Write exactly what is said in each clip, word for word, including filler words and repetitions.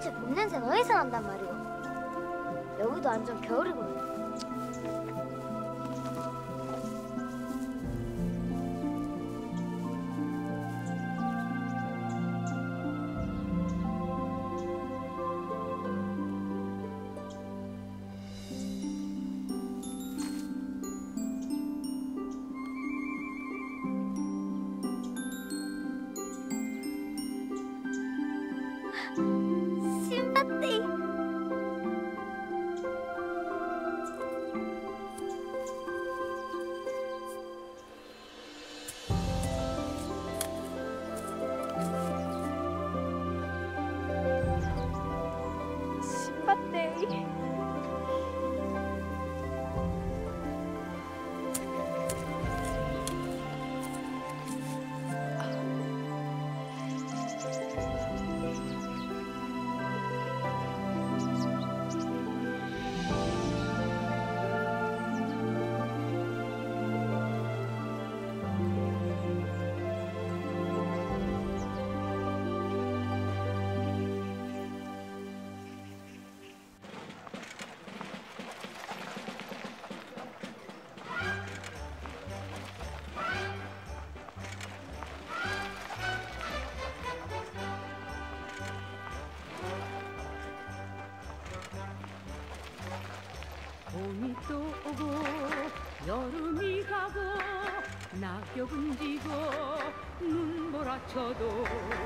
도대체 봄 냄새는 어디서 난단 말이오? 여기도 완전 겨울이군. 신밧데이. 신밧데이. 봄이 또 오고 여름이 가고 낙엽은 지고 눈 몰아쳐도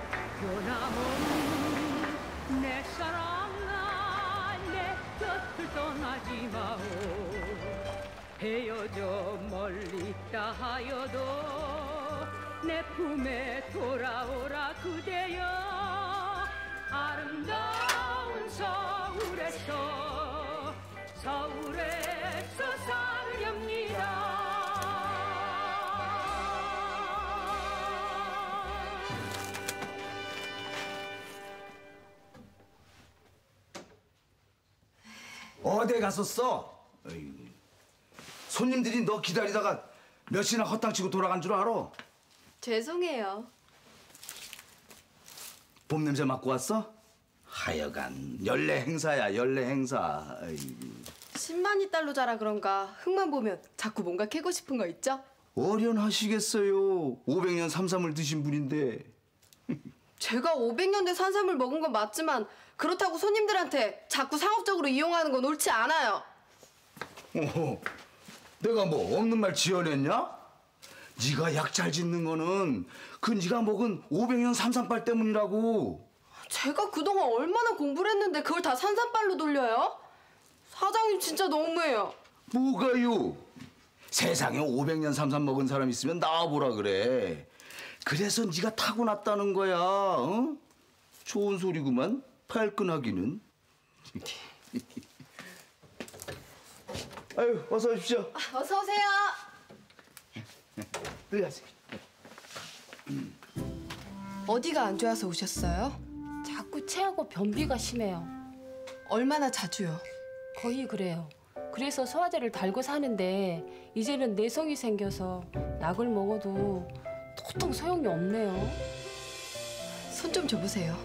변함없는 내 사랑아 내 곁을 떠나지 마오. 헤어져 멀리 있다 하여도 내 품에 돌아오라 그대여. 아름다운 서울에서 서울에서 살렵니다. 어디 갔었어? 어이, 손님들이 너 기다리다가 몇이나 헛땅치고 돌아간 줄 알아? 죄송해요. 봄 냄새 맡고 왔어? 하여간 연례 행사야, 연례 행사. 어이. 십만이 달러 자라 그런가 흙만 보면 자꾸 뭔가 캐고 싶은 거 있죠? 어련하시겠어요. 오백 년 삼삼을 드신 분인데. 제가 오백 년 대 산삼을 먹은 건 맞지만 그렇다고 손님들한테 자꾸 상업적으로 이용하는 건 옳지 않아요. 어허, 내가 뭐 없는 말 지어냈냐? 네가 약 잘 짓는 거는 그 네가 먹은 오백 년 삼삼빨 때문이라고. 제가 그동안 얼마나 공부를 했는데 그걸 다 산삼빨로 돌려요? 사장님 진짜 너무해요. 뭐가요? 세상에 오백 년 삼삼 먹은 사람 있으면 나와보라 그래. 그래서 네가 타고났다는 거야. 어? 좋은 소리구만. 발끈하기는. 아유, 어서 오십시오. 아, 어서 오세요. 들어가세요. 어디가 안 좋아서 오셨어요? 자꾸 체하고 변비가 심해요. 얼마나 자주요? 거의 그래요. 그래서 소화제를 달고 사는데 이제는 내성이 생겨서 약을 먹어도 도통 소용이 없네요. 손 좀 줘보세요.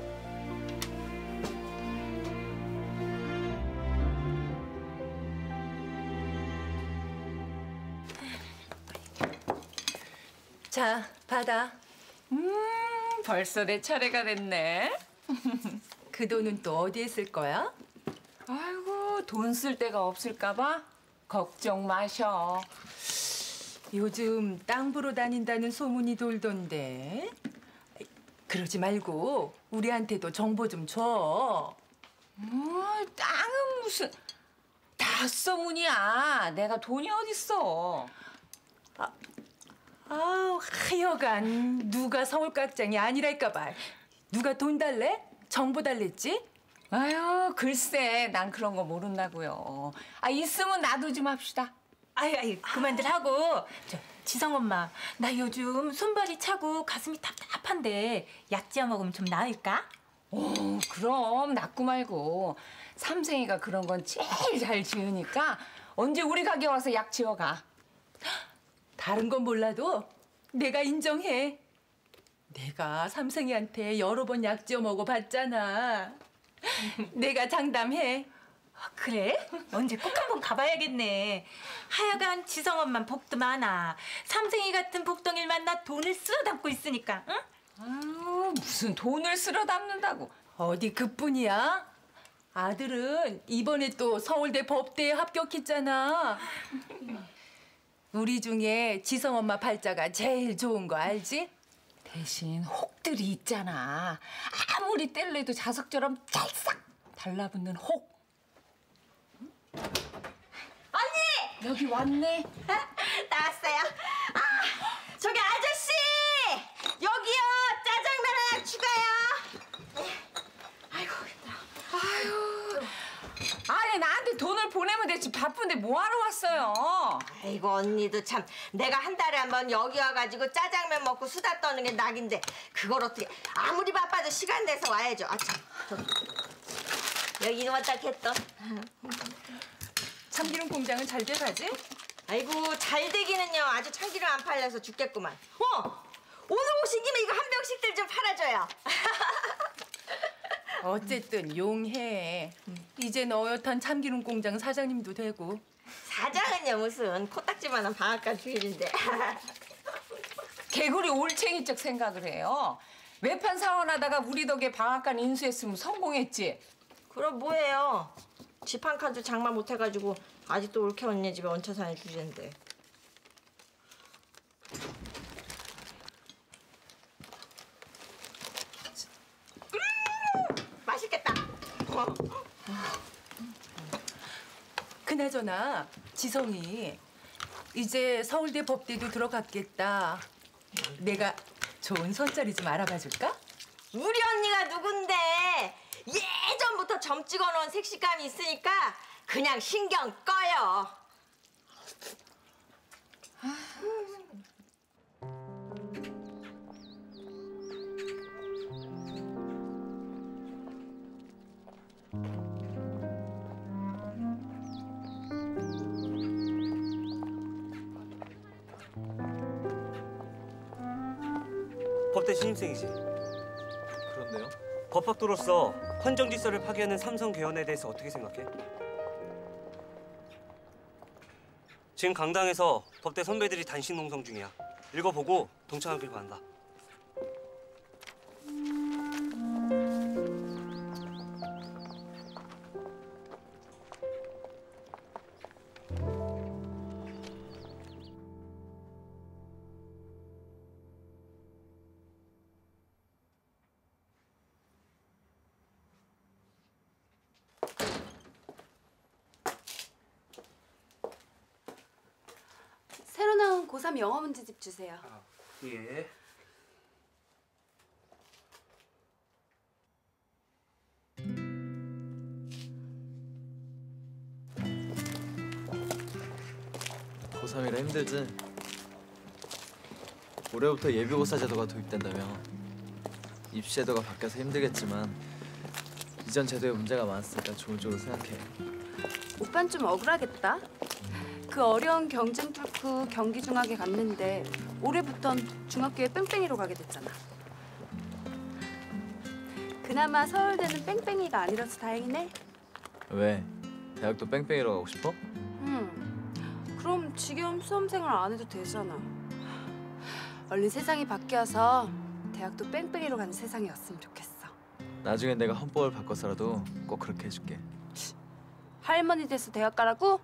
자, 받아. 음, 벌써 내 차례가 됐네. 그 돈은 또 어디에 쓸 거야? 아이고, 돈 쓸 데가 없을까 봐? 걱정 마셔. 요즘 땅 보러 다닌다는 소문이 돌던데. 그러지 말고 우리한테도 정보 좀 줘. 뭐, 땅은 무슨... 다 소문이야. 내가 돈이 어딨어. 아, 아우, 하여간 누가 서울깍장이 아니랄까 봐. 누가 돈 달래? 정보 달랬지? 아유, 글쎄, 난 그런 거 모른다고요. 아, 있으면 나도 좀 합시다. 아이, 아이, 그만들 하고. 저, 지성 엄마, 나 요즘 손발이 차고 가슴이 답답한데 약 지어 먹으면 좀 나을까? 오, 그럼 낫고 말고. 삼생이가 그런 건 제일 잘 지으니까 언제 우리 가게 와서 약 지어가. 다른 건 몰라도 내가 인정해. 내가 삼생이한테 여러 번 약 지어 먹어봤잖아. 내가 장담해. 아, 그래? 언제 꼭 한번 가봐야겠네. 하여간 지성엄만 복도 많아. 삼생이 같은 복덩이를 만나 돈을 쓸어 담고 있으니까. 응? 아유, 무슨 돈을 쓸어 담는다고. 어디 그뿐이야? 아들은 이번에 또 서울대 법대에 합격했잖아. 우리 중에 지성 엄마 팔자가 제일 좋은 거 알지? 대신 혹들이 있잖아. 아무리 뗄래도 자석처럼 찰싹 달라붙는 혹. 언니! 여기 왔네. 나왔어요. 아, 저기 아저씨! 여기요! 짜장면 하나 추가요! 아이고, 아유, 아니 나한테 돈을 보내면 되지 바쁜데 뭐하러 왔어요? 아이고, 언니도 참. 내가 한 달에 한 번 여기 와가지고 짜장면 먹고 수다 떠는 게 낙인데 그걸 어떻게 아무리 바빠도 시간 내서 와야죠. 아, 참. 여기 왔다 했던. 참기름 공장은 잘 돼가지? 아이고, 잘 되기는요. 아주 참기름 안 팔려서 죽겠구만. 어! 오늘 오신 김에 이거 한 병씩들 좀 팔아줘요. 어쨌든 용해. 이제 어엿한 참기름 공장 사장님도 되고. 사장은요 무슨 코딱지만한 방앗간 주인인데. 개구리 올챙이적 생각을 해요. 외판 사원하다가 우리 덕에 방앗간 인수했으면 성공했지. 그럼 뭐해요? 집 한 칸도 장만 못해가지고 아직도 올케 언니 집에 얹혀 사는 주제인데. 음, 맛있겠다. 어. 그나저나 지성이 이제 서울대 법대도 들어갔겠다. 내가 좋은 손자리 좀 알아봐 줄까? 우리 언니가 누군데 예전부터 점 찍어놓은 색시감이 있으니까 그냥 신경 꺼요. 법대 신입생이지? 그렇네요. 법학도로서 헌정 질서를 파괴하는 삼성 개헌에 대해서 어떻게 생각해? 지금 강당에서 법대 선배들이 단식 농성 중이야. 읽어보고 동참하길 바란다. 새로 나온 고삼 영어 문제집 주세요. 아, 예. 고삼이라 힘들지? 올해부터 예비고사 제도가 도입된다며. 입시 제도가 바뀌어서 힘들겠지만 이전 제도에 문제가 많았으니까 좋은 쪽으로 생각해. 오빤 좀 억울하겠다. 그 어려운 경쟁 뚫고 경기중학에 갔는데 올해부턴 중학교에 뺑뺑이로 가게 됐잖아. 그나마 서울대는 뺑뺑이가 아니라서 다행이네. 왜? 대학도 뺑뺑이로 가고 싶어? 응. 그럼 지겨운 수험생활 안 해도 되잖아. 얼른 세상이 바뀌어서 대학도 뺑뺑이로 가는 세상이었으면 좋겠어. 나중엔 내가 헌법을 바꿔서라도 꼭 그렇게 해줄게. 할머니 돼서 대학 가라고?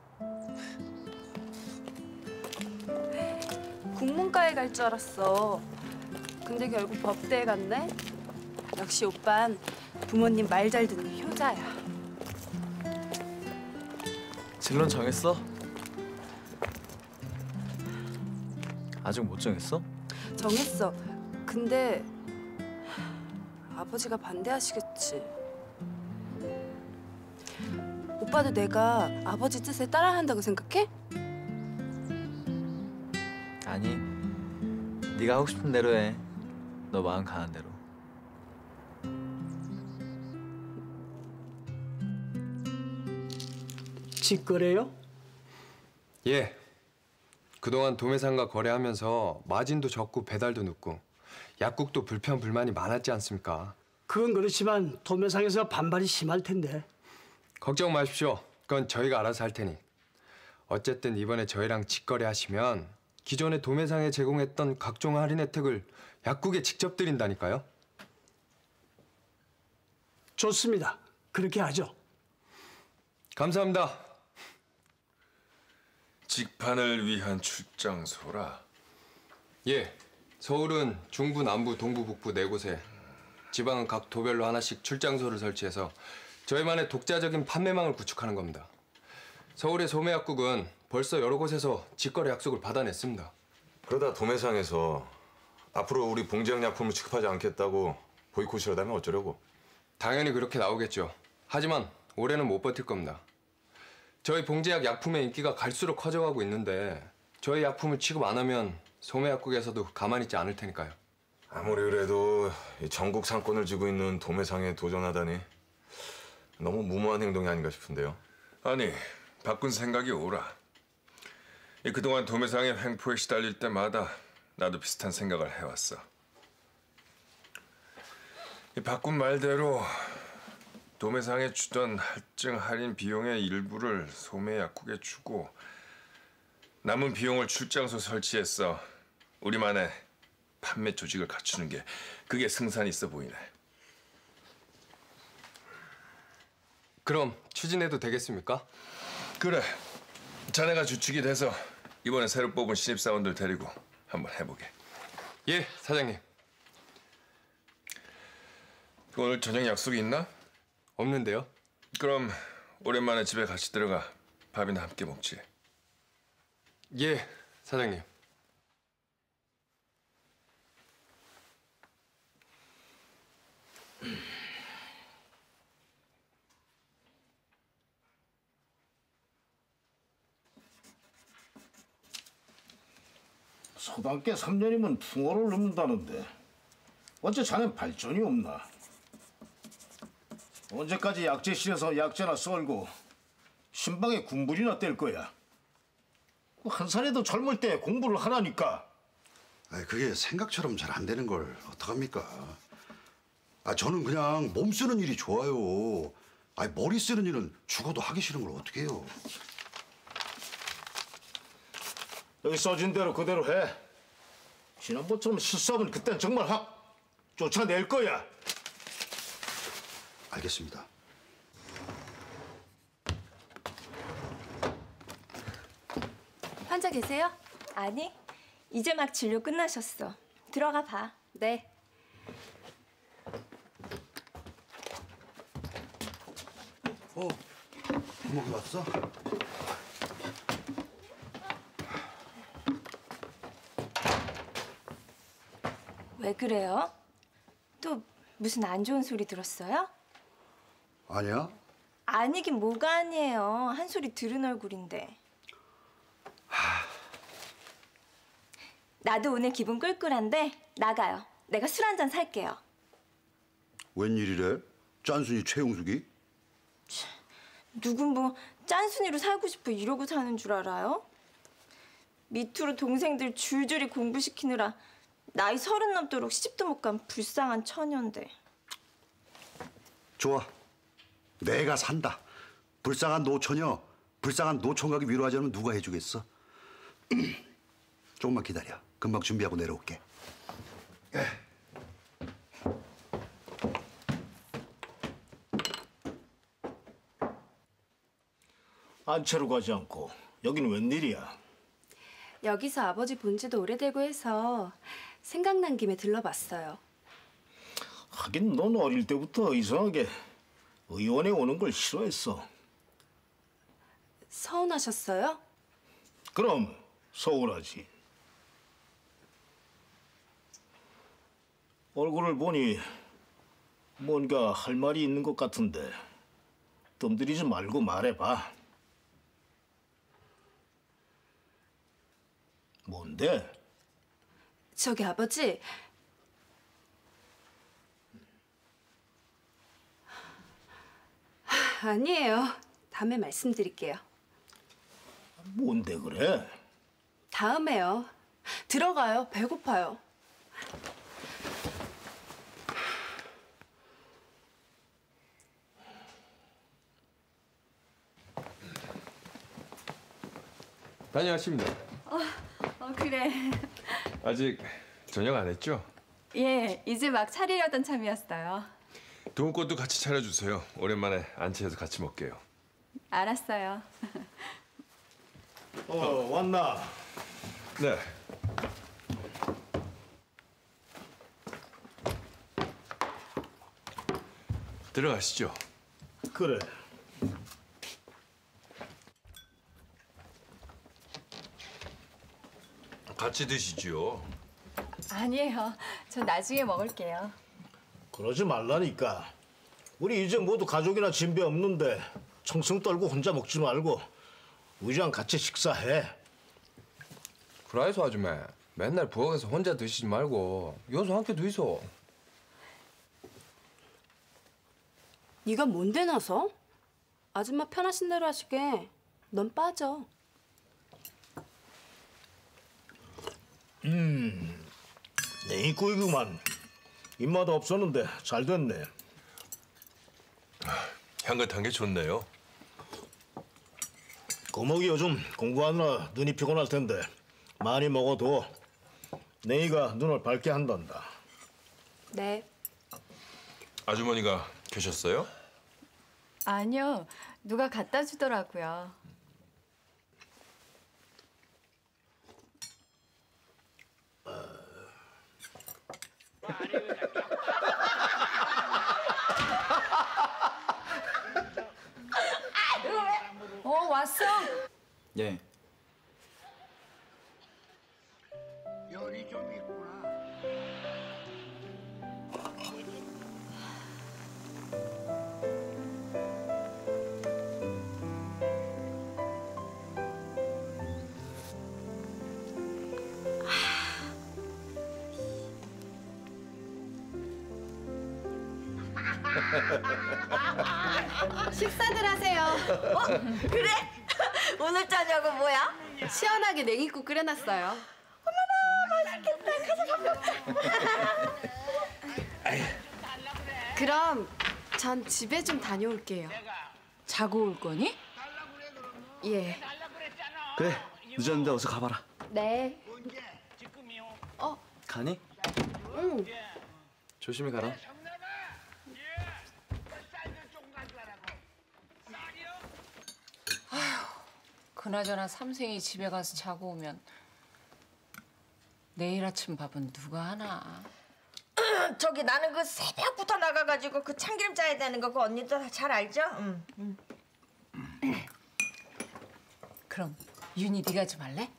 국문과에 갈 줄 알았어. 근데 결국 법대에 갔네. 역시 오빤 부모님 말 잘 듣는 효자야. 진로는 정했어? 아직 못 정했어? 정했어. 근데 아버지가 반대하시겠지. 오빠도 내가 아버지 뜻에 따라한다고 생각해? 아니, 네가 하고 싶은 대로 해. 너 마음 가는 대로. 직거래요? 예. 그동안 도매상과 거래하면서 마진도 적고 배달도 늦고 약국도 불편 불만이 많았지 않습니까? 그건 그렇지만 도매상에서 반발이 심할 텐데. 걱정 마십시오. 그건 저희가 알아서 할 테니. 어쨌든 이번에 저희랑 직거래 하시면 기존에 도매상에 제공했던 각종 할인 혜택을 약국에 직접 드린다니까요. 좋습니다. 그렇게 하죠. 감사합니다. 직판을 위한 출장소라. 예, 서울은 중부, 남부, 동부, 북부 네 곳에, 지방은 각 도별로 하나씩 출장소를 설치해서 저희만의 독자적인 판매망을 구축하는 겁니다. 서울의 소매약국은 벌써 여러 곳에서 직거래 약속을 받아냈습니다. 그러다 도매상에서 앞으로 우리 봉제약 약품을 취급하지 않겠다고 보이콧이라다면 어쩌려고? 당연히 그렇게 나오겠죠. 하지만 올해는 못 버틸 겁니다. 저희 봉제약 약품의 인기가 갈수록 커져가고 있는데 저희 약품을 취급 안 하면 소매약국에서도 가만히 있지 않을 테니까요. 아무리 그래도 이 전국 상권을 쥐고 있는 도매상에 도전하다니 너무 무모한 행동이 아닌가 싶은데요. 아니, 바꾼 생각이 오라. 이 그동안 도매상의 횡포에 시달릴 때마다 나도 비슷한 생각을 해왔어. 이 바꾼 말대로 도매상에 주던 할증 할인 비용의 일부를 소매약국에 주고 남은 비용을 출장소 설치해서 우리만의 판매 조직을 갖추는 게 그게 승산이 있어 보이네. 그럼 추진해도 되겠습니까? 그래. 자네가 주축이 돼서 이번에 새로 뽑은 신입사원들 데리고 한번 해보게. 예, 사장님. 오늘 저녁 약속이 있나? 없는데요. 그럼 오랜만에 집에 같이 들어가 밥이나 함께 먹지. 예, 사장님. 서당계 삼 년이면 풍어를 넘는다는데 어째 자넨 발전이 없나? 언제까지 약재실에서 약재나 썰고 신방에 군불이나 뗄 거야? 한 살에도 젊을 때 공부를 하라니까. 아니, 그게 생각처럼 잘 안 되는 걸 어떡합니까? 아, 저는 그냥 몸 쓰는 일이 좋아요. 아니, 머리 쓰는 일은 죽어도 하기 싫은 걸 어떻게 해요? 여기 써진 대로 그대로 해. 지난번처럼 실수하면 그땐 정말 확 쫓아낼 거야. 알겠습니다. 환자 계세요? 아니, 이제 막 진료 끝나셨어. 들어가 봐. 네. 어, 부모가 왔어? 왜 그래요? 또 무슨 안 좋은 소리 들었어요? 아니야? 아니긴 뭐가 아니에요. 한 소리 들은 얼굴인데. 나도 오늘 기분 꿀꿀한데 나가요. 내가 술 한 잔 살게요. 웬일이래? 짠순이 최용숙이? 누군 뭐 짠순이로 살고 싶어 이러고 사는 줄 알아요? 밑으로 동생들 줄줄이 공부시키느라 나이 서른 넘도록 시집도 못 간 불쌍한 처녀인데. 좋아. 내가 산다. 불쌍한 노처녀, 불쌍한 노총각이 위로하지 않으면 누가 해주겠어? 조금만 기다려. 금방 준비하고 내려올게. 안채로 가지 않고 여기는 웬일이야? 여기서 아버지 본 지도 오래되고 해서 생각난 김에 들러봤어요. 하긴 넌 어릴 때부터 이상하게 의원에 오는 걸 싫어했어. 서운하셨어요? 그럼 서운하지. 얼굴을 보니 뭔가 할 말이 있는 것 같은데 뜸들이지 말고 말해봐. 뭔데? 저기 아버지. 하, 아니에요. 다음에 말씀드릴게요. 뭔데 그래? 다음에요. 들어가요. 배고파요. 다녀왔습니다. 어, 어 그래. 아직 저녁 안 했죠? 예, 이제 막 차리려던 참이었어요. 동훈꽃도 같이 차려주세요. 오랜만에 안치해서 같이 먹게요. 알았어요. 어, 왔나? 네. 들어가시죠. 그래. 같이 드시지요. 아니에요. 전 나중에 먹을게요. 그러지 말라니까. 우리 이제 모두 가족이나 진배 없는데 청승 떨고 혼자 먹지 말고 우리랑 같이 식사해. 그라이소 아줌마, 맨날 부엌에서 혼자 드시지 말고 여기서 함께 드이소. 네가 뭔데 나서? 아줌마 편하신 대로 하시게. 넌 빠져. 음, 내 입구이구만. 입맛 없었는데 잘 됐네. 향긋한 게 좋네요. 고목이 요즘 공부하느라 눈이 피곤할 텐데 많이 먹어도 내이가 눈을 밝게 한단다. 네. 아주머니가 계셨어요? 아니요. 누가 갖다 주더라고요. 어, 왔어? 예. 열이 좀 있구나. 식사들 하세요. 어? 그래? 오늘 저녁은 뭐야? 시원하게 냉이국 끓여놨어요. 어머나 맛있겠다. 가서 밥 먹자. 그럼 전 집에 좀 다녀올게요. 자고 올 거니? 예. 그래, 늦었는데 어서 가봐라. 네. 어? 가니? 응. 조심히 가라. 그나저나 삼생이 집에 가서 자고 오면 내일 아침 밥은 누가 하나? 저기 나는 그 새벽부터 나가가지고 그 참기름 짜야 되는 거 그 언니도 다 잘 알죠? 응. 응. 그럼 윤희 네가 좀 할래?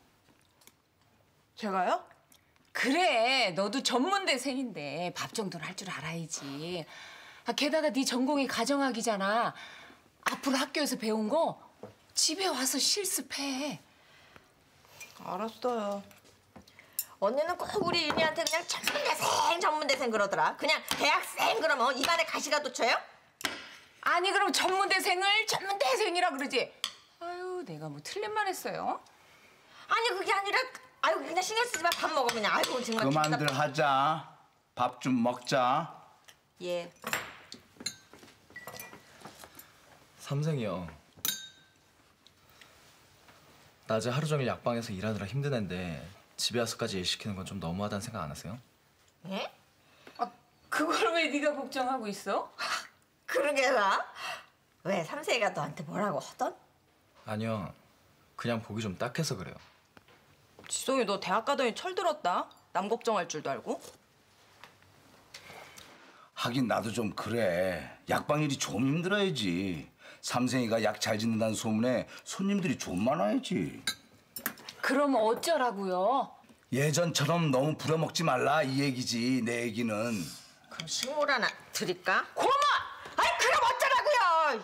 제가요? 그래, 너도 전문대생인데 밥 정도는 할 줄 알아야지. 아, 게다가 네 전공이 가정학이잖아. 앞으로 학교에서 배운 거 집에 와서 실습해. 알았어요. 언니는 꼭 우리 윤희한테 그냥 전문대생 전문대생 그러더라. 그냥 대학생 그러면 입안에 가시가 돋쳐요? 아니 그럼 전문대생을 전문대생이라 그러지. 아유 내가 뭐 틀린 말 했어요? 아니 그게 아니라 아유 그냥 신경 쓰지 마. 밥 먹어 그냥. 아이고 정말. 그만들 기쁘다. 하자. 밥 좀 먹자. 예. 삼생이 형. 낮에 하루 종일 약방에서 일하느라 힘든 앤데 집에 와서까지 일 시키는 건 좀 너무하다는 생각 안 하세요? 예? 아 그걸 왜 네가 걱정하고 있어? 그러게나. 왜 삼세이가 너한테 뭐라고 하던? 아니요. 그냥 보기 좀 딱해서 그래요. 지성이 너 대학 가더니 철들었다. 남 걱정할 줄도 알고. 하긴 나도 좀 그래. 약방 일이 좀 힘들어야지. 삼생이가 약 잘 짓는다는 소문에 손님들이 좀 많아야지. 그럼 어쩌라고요? 예전처럼 너무 부려먹지 말라 이 얘기지. 내 얘기는. 그럼 식물 하나 드릴까? 고마! 아이 그럼 어쩌라고요?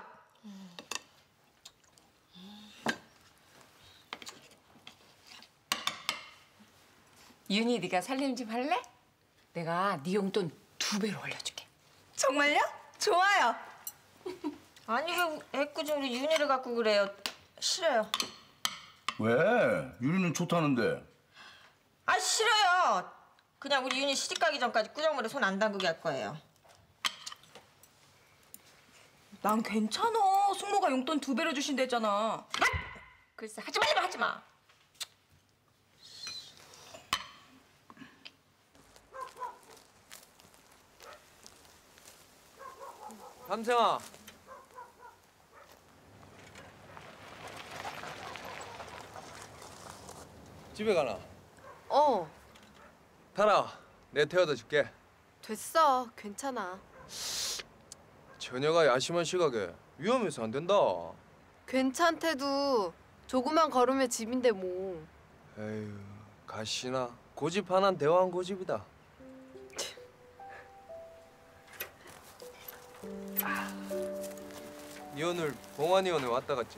윤희 네가 살림 좀 할래? 내가 네 용돈 두 배로 올려줄게. 정말요? 좋아요. 아니 왜 애꿎이 우리 윤희를 갖고 그래요? 싫어요. 왜? 유리는 좋다는데. 아 싫어요. 그냥 우리 윤희 시집 가기 전까지 꾸정물에 손 안 담그게 할 거예요. 난 괜찮아. 숙모가 용돈 두 배로 주신댔잖아. 글쎄 하지 말라면 하지 마. 삼생아. 집에 가나? 어, 타라. 내 태워다 줄게. 됐어. 괜찮아. 처녀가 야심한 시각에 위험해서 안 된다. 괜찮대도 조금만 걸으면 집인데 뭐. 에휴, 가시나. 고집 하나는 대왕 고집이다. 니 오늘 봉환이원에 왔다 갔지?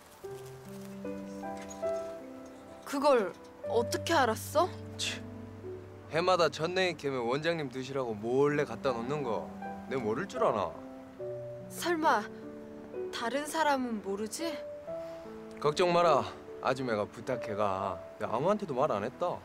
그걸 어떻게 알았어? 해마다 전냉이 캐면 원장님 드시라고 몰래 갖다 놓는 거 내 모를 줄 아나? 설마 다른 사람은 모르지? 걱정 마라. 아줌매가 부탁해가. 내가 아무한테도 말 안 했다.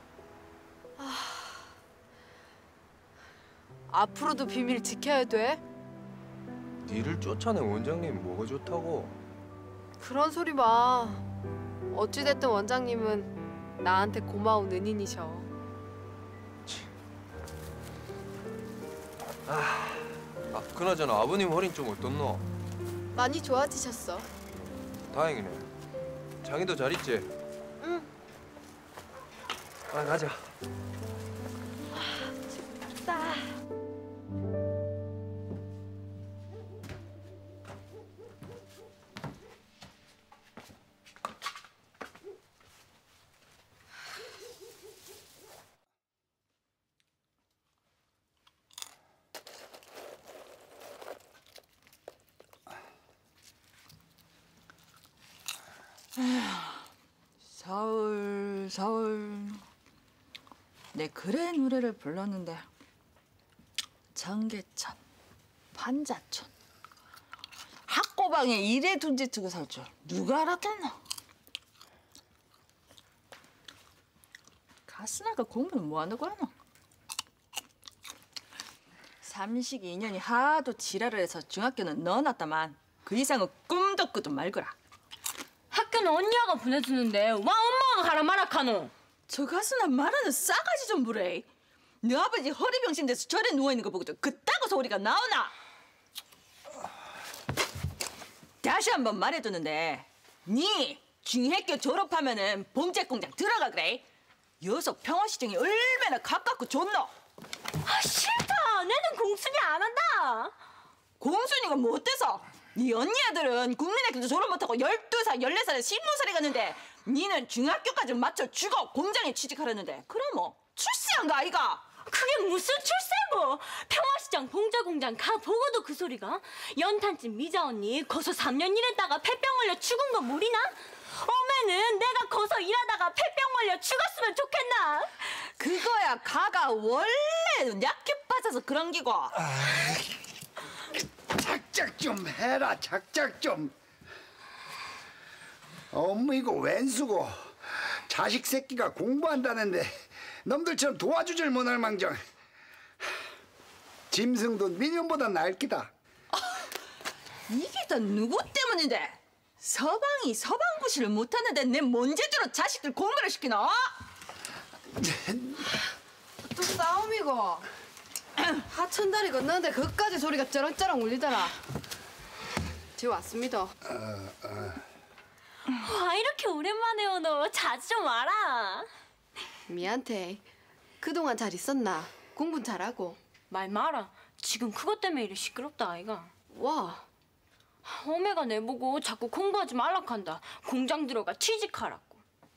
앞으로도 비밀 지켜야 돼? 니를 쫓아낸 원장님 뭐가 좋다고? 그런 소리 마. 어찌됐든 원장님은 나한테 고마운 은인이셔. 아, 아 그나저나 아버님 허리는 좀 어떻노? 많이 좋아지셨어. 다행이네. 장이도 잘 있지? 응. 아 가자. 춥다. 서울 서울 내 그래 노래를 불렀는데 정계천, 판자촌, 학고방에 이래 둔지 치고 살 줄 누가 알았겠나? 가스나가 공부는 뭐하는 거야 너? 삼식이 년이 하도 지랄을 해서 중학교는 넣어놨다만 그 이상은 꿈도 꾸도 말거라. 학교는 언니가 보내주는데 와 엄마가 가라 말아 카노. 저 가수나 말하는 싸가지 좀 부래. 너 아버지 허리병신 돼서 절에 누워있는 거 보고도 그따구 소리가 나오나? 다시 한번 말해두는데 니 중학교 졸업하면은 봉제공장 들어가 그래. 여속 평화시정이 얼마나 가깝고 좋노? 아 싫다. 내는 공순이 안 한다. 공순이가 뭐 어때서? 네 언니 아들은 국민학교도 졸업 못하고 열두 살, 열네 살에 신문살이 갔는데 니는 중학교까지 맞춰 주고 공장에 취직하려는데 그럼 뭐 출세한 거 아이가? 그게 무슨 출세고. 평화시장 봉제공장 가보고도 그 소리가. 연탄집 미자 언니 거서 삼 년 일했다가 폐병 걸려 죽은 거 모르나? 어매는 내가 거서 일하다가 폐병 걸려 죽었으면 좋겠나? 그거야 가가 원래 약해 빠져서 그런 기고. 작작 좀 해라. 작작 좀. 어머 이거 웬수고. 자식 새끼가 공부한다는데 놈들처럼 도와주질 못할 망정. 짐승도 미련보다 낡기다. 이게 다 누구 때문인데? 서방이 서방구실을 못하는데 내 뭔 제대로 자식들 공부를 시키나? 또 싸움이고. 하천다리 건너는데 그까지 소리가 쩌렁쩌렁 울리더라. 지 왔습니다. 어, 어. 와 이렇게 오랜만에 오노. 자주 좀 와라. 미안해. 그동안 잘 있었나? 공부는 잘하고. 말 마라. 지금 그것 때문에 이래 시끄럽다 아이가. 와. 어메가 내보고 자꾸 공부하지 말라 한다. 공장 들어가 취직하라고.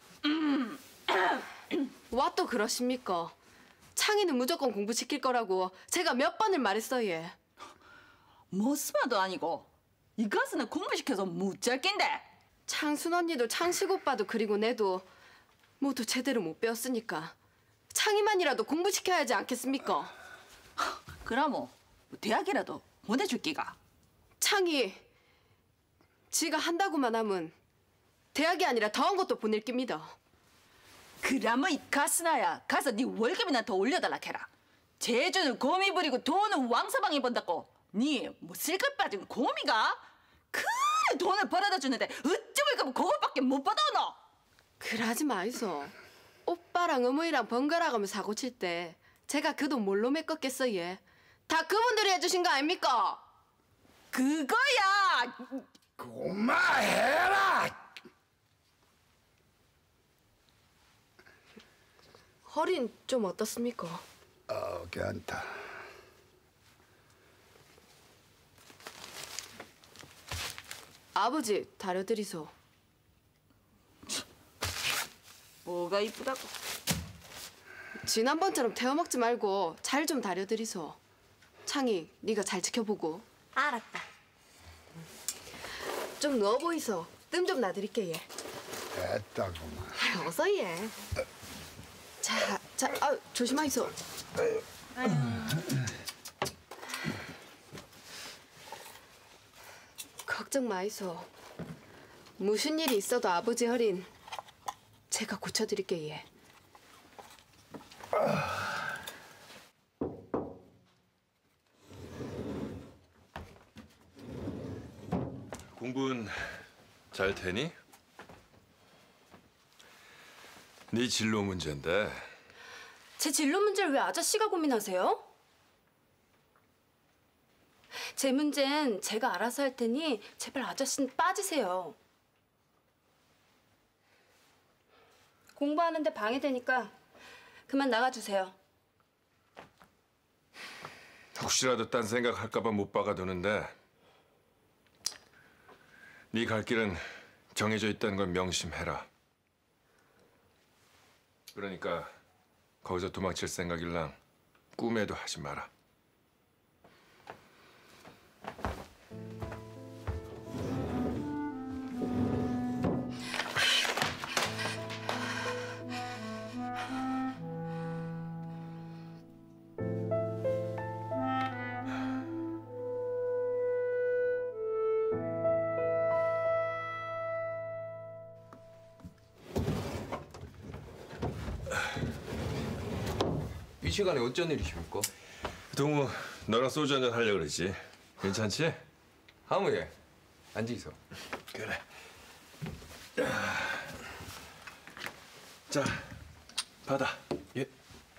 와 또 그러십니까? 창이는 무조건 공부시킬 거라고 제가 몇 번을 말했어 얘. 모스마도 아니고 이 가수는 공부시켜서 무짤낀데. 창순 언니도 창식 오빠도 그리고 내도 모두 제대로 못 배웠으니까 창이만이라도 공부시켜야지 않겠습니까? 그럼 뭐 대학이라도 보내줄 기가. 창이 지가 한다고만 하면 대학이 아니라 더한 것도 보낼 깁니다. 그라면 이 가스나야 가서 네 월급이나 더 올려달라 캐라. 제주는 곰이 부리고 돈은 왕서방이 번다고. 니 뭐 쓸것 빠진 곰이가? 그래 돈을 벌어다 주는데 어찌 월급은 그것밖에 못 받아오노? 그러지 마이소. 오빠랑 어머니랑 번갈아가며 사고 칠 때 제가 그 돈 뭘로 메꿨겠어 얘. 다 그분들이 해주신 거 아닙니까? 그거야. 그만해라. 허린 좀 어떻습니까? 어, 괜찮다. 아버지 다려드리소. 뭐가 이쁘다고? 지난번처럼 태워먹지 말고 잘 좀 다려드리소. 창이 네가 잘 지켜보고. 알았다. 좀 누워 보이소. 뜸 좀 놔드릴게 얘. 됐다구만. 아유, 어서 얘. 자, 자, 아, 조심하이소. 걱정 마이소. 무슨 일이 있어도 아버지 허린 제가 고쳐드릴게 얘. 공부는 잘 되니? 네 진로 문제인데. 제 진로 문제를 왜 아저씨가 고민하세요? 제 문제는 제가 알아서 할 테니 제발 아저씨는 빠지세요. 공부하는데 방해되니까 그만 나가주세요. 혹시라도 딴 생각할까 봐 못 박아두는데 네 갈 길은 정해져 있다는 걸 명심해라. 그러니까 거기서 도망칠 생각일랑 꿈에도 하지 마라. 이 시간에 어쩐 일이십니까? 동우, 너랑 소주 한잔 하려고 그러지. 괜찮지? 하무 예. 앉으이소. 그래. 자, 받아. 예.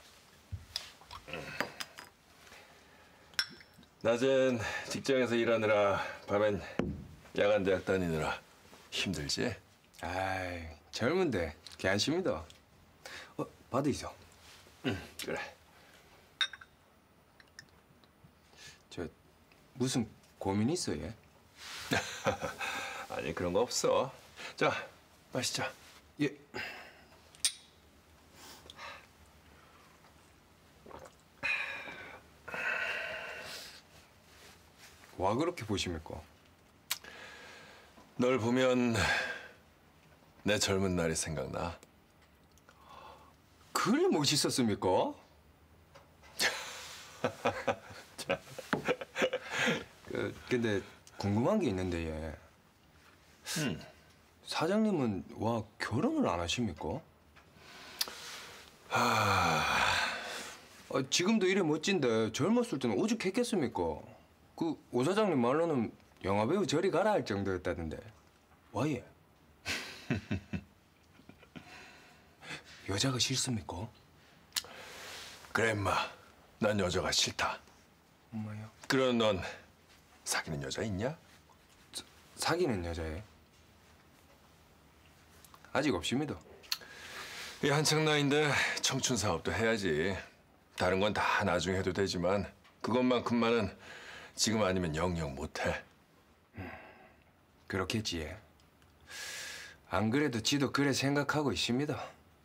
낮엔 직장에서 일하느라 밤엔 야간 대학 다니느라 힘들지? 아이, 젊은데 괜찮습니다. 어, 받으이소. 응, 그래. 저 무슨 고민 있어 얘? 아니 그런 거 없어. 자, 마시자. 예. 와 그렇게 보십니까? 널 보면 내 젊은 날이 생각나. 그래 멋있었습니까? 그, 근데 궁금한 게 있는데 얘. 음. 사장님은 와 결혼을 안 하십니까? 하... 아, 지금도 이래 멋진데 젊었을 때는 오죽했겠습니까? 그 오 사장님 말로는 영화배우 저리 가라 할 정도였다던데. 와 얘. 여자가 싫습니까? 그래 임마. 난 여자가 싫다. 엄마야. 그럼 넌 사귀는 여자 있냐? 사, 사귀는 여자애? 아직 없습니다. 이 한창 나이인데 청춘 사업도 해야지. 다른 건 다 나중에 해도 되지만 그것만큼만은 지금 아니면 영영 못해. 음, 그렇겠지 얘. 안 그래도 지도 그래 생각하고 있습니다.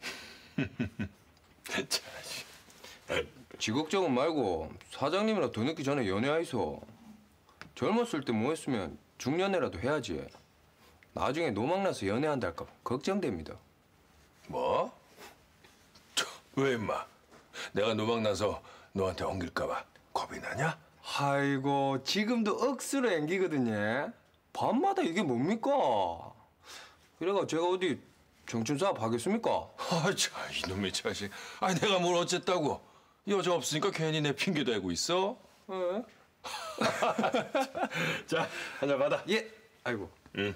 지 걱정은 말고 사장님이랑 더 늦기 전에 연애하이소. 젊었을 때 뭐 했으면 중년애라도 해야지. 나중에 노망나서 연애한다 할까 봐 걱정됩니다. 뭐? 저, 왜 임마? 내가 노망나서 너한테 엉길까 봐 겁이 나냐? 아이고 지금도 억수로 앵기거든요. 밤마다 이게 뭡니까? 그래가 제가 어디 정춘 사업 하겠습니까? 아, 참 이놈의 자식. 아니 내가 뭘 어쨌다고? 여자 없으니까 괜히 내 핑계 대고 있어? 어? 자, 한잔 받아. 예. 아이고. 응.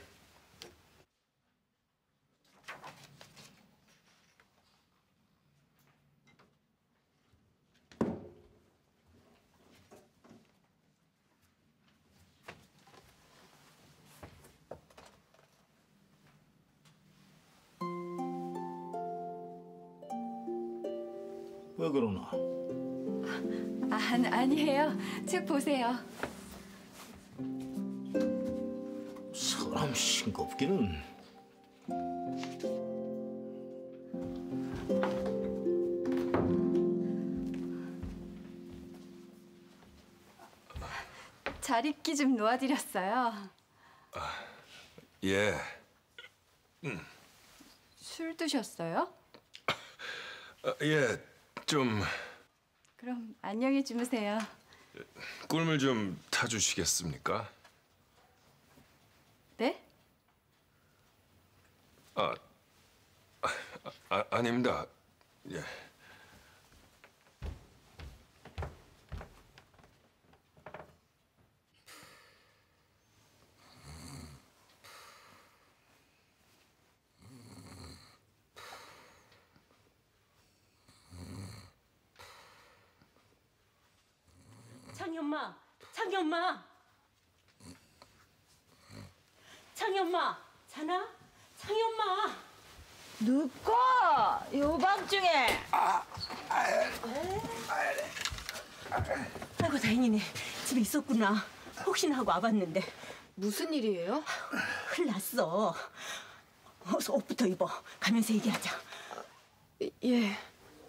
왜 그러나? 아, 아니에요. 책 보세요. 사람 싱겁기는. 자립기 좀 놓아드렸어요. 예. 음. 술 드셨어요? 아, 예, 좀 그럼 안녕히 주무세요. 꿀물 좀 타주시겠습니까? 네? 아, 아, 아 아닙니다. 예. 창희 엄마, 창희 엄마, 창희 엄마, 자나? 창희 엄마. 누꺼? 요 밤중에. 아이고 다행이네. 집에 있었구나. 혹시나 하고 와봤는데. 무슨 일이에요? 큰일 났어. 어서 옷부터 입어. 가면서 얘기하자. 예.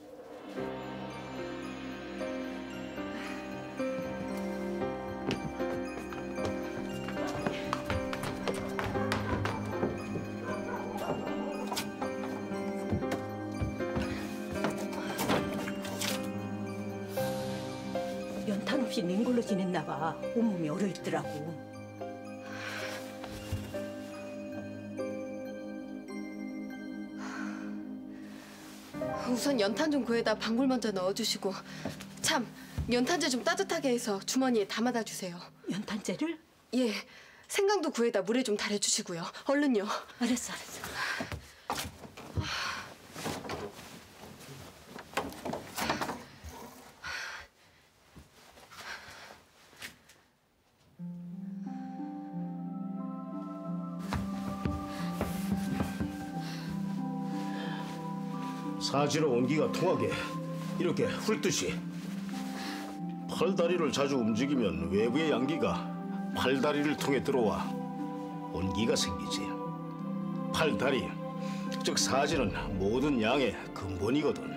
연탄 없이 냉골로 지냈나 봐. 온몸이 얼어있더라고. 우선 연탄 좀 구해다 방울 먼저 넣어주시고, 참 연탄재 좀 따뜻하게 해서 주머니에 담아다 주세요. 연탄재를? 예. 생강도 구해다 물에 좀 달여주시고요. 얼른요. 알았어, 알았어. 사지로 온기가 통하게 이렇게 훑듯이 팔다리를 자주 움직이면 외부의 양기가 팔다리를 통해 들어와 온기가 생기지. 팔다리, 즉 사지는 모든 양의 근본이거든.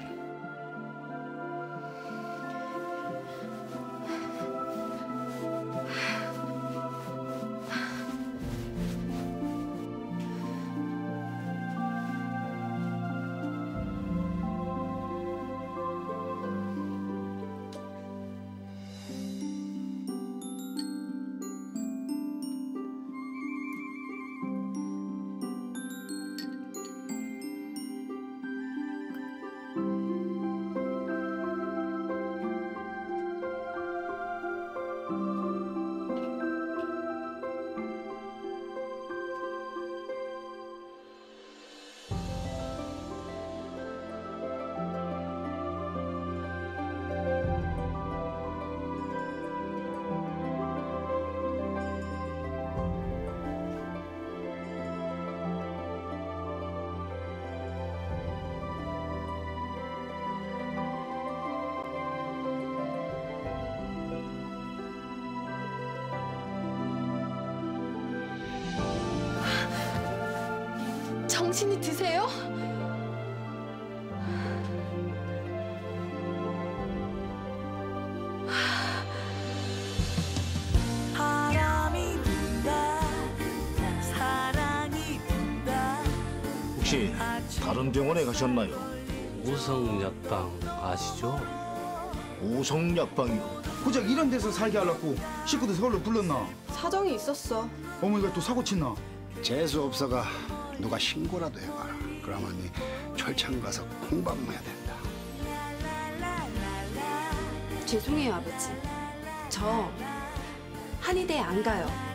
정신이 드세요? 바람이 분다 사랑이 분다. 혹시 다른 병원에 가셨나요? 우성약방 아시죠? 우성약방이요? 고작 이런 데서 살게 하려고 식구들 서울로 불렀나? 사정이 있었어. 어머니가 또 사고 쳤나? 재수 없어가 누가 신고라도 해봐라. 그러면 니 철창 가서 공부해야 된다. 죄송해요, 아버지. 저 한의대 안 가요.